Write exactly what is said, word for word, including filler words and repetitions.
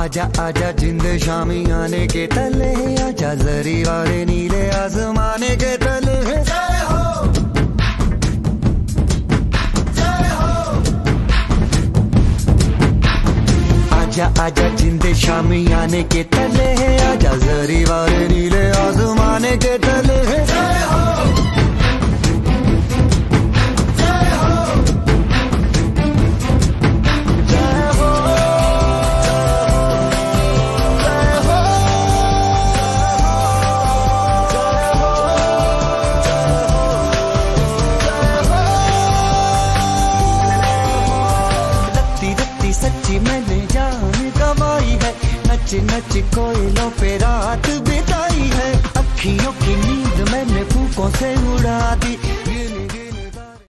आजा आजा जिंद शामी आने के तले, आजा जरी वाले नीले आसमाने के तले। जय हो जय हो। आजा आजा जिंद शामी आने के तले, आजा जरी वाले नीले आसमाने के तले। जय हो सच्ची मैंने जान गवाई है, नच नच कोयलों पे रात बिताई है। अखियों की नींद मैंने फूकों से उड़ा दी,